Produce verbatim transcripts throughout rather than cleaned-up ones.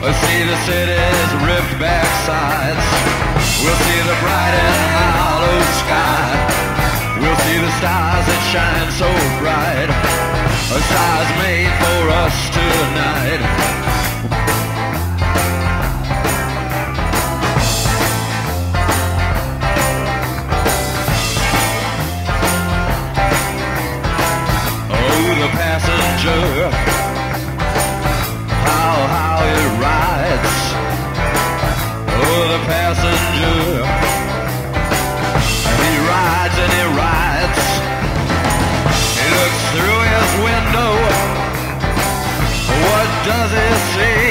We'll see the city's ripped back sides. We'll see the bright and hollow sky. We'll see the stars that shine so bright. A stars made for us tonight. Oh, the passenger, how, how it rides. Oh, the passenger, he rides and he rides. He looks through his window. What does he see?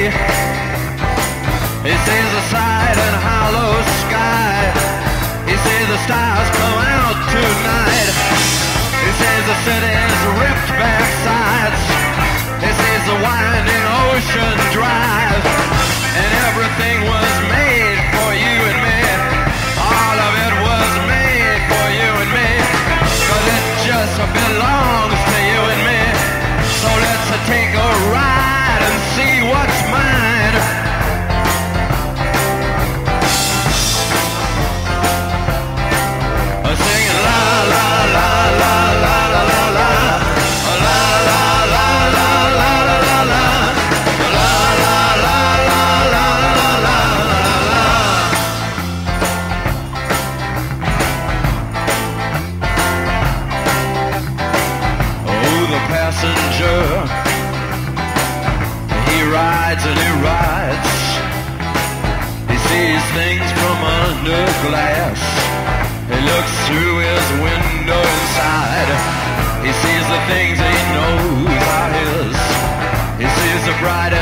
He sees the side and hollow sky. He sees the stars come out tonight. He sees the city's ripped back sides. He sees the winding ocean drive. And everything was made for you and me. All of it was made for you and me. Cause it just belongs to you and me. So let's take a ride and see what's mine. Singing la la la la la la la la. La la la la la la la la. La la la la la la la la. Oh, the passenger, he rides and he rides. He sees things from under glass. He looks through his window inside. He sees the things he knows are his. He sees the bright